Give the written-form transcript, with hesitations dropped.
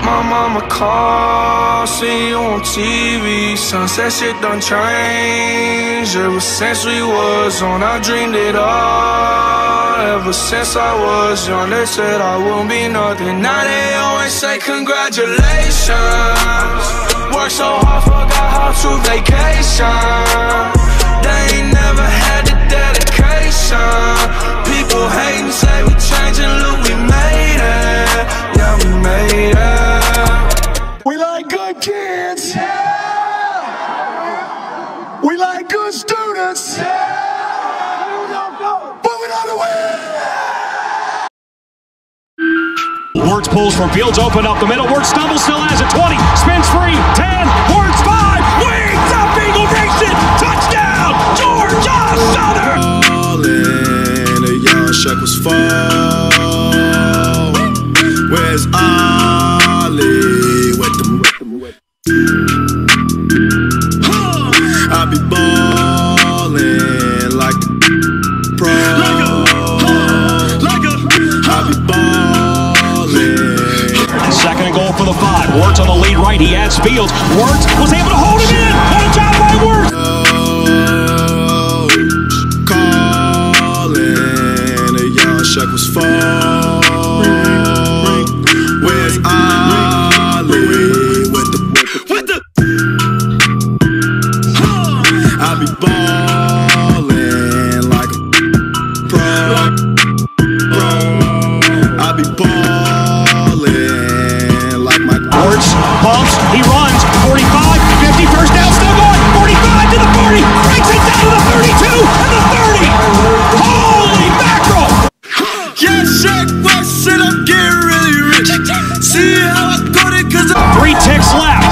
My mama called, see you on TV. Sunset shit done changed. Ever since we was on, I dreamed it all. Ever since I was young, they said I wouldn't be nothing. Now they always say congratulations. Worked so hard, forgot how to vacation. They ain't never had the dedication. People hating, say we changing, look, we made it. Yeah, we made it. We like good kids. Yeah. We like good students. Yeah. Moving on to win. Wirtz pulls from Fields, open up the middle. Wirtz stumbles, still has it. 20, spins free, 10, Wirtz 5, wings up, Eagle Nation, touchdown, Georgia Southern. The young Sheck Wes fall. Where's Ollie with them? I be ballin' like a pro. I be ballin'. Second and goal for the 5. Wirtz on the lead right. He adds Fields. Wirtz was able to hold him in. One job by Wirtz. Callin' the young Sheck Wes fall. Where's Ollie with the? I be ballin' like a pro. I be ballin' like my. Wirtz bumps, he runs, 45, 50, first down, still going, 45 to the 40, breaks it down to the 32, and the 30. Holy mackerel! Yeah, Sheck Wes, and I'm getting really rich. See how I got it, 'cause 3 ticks left.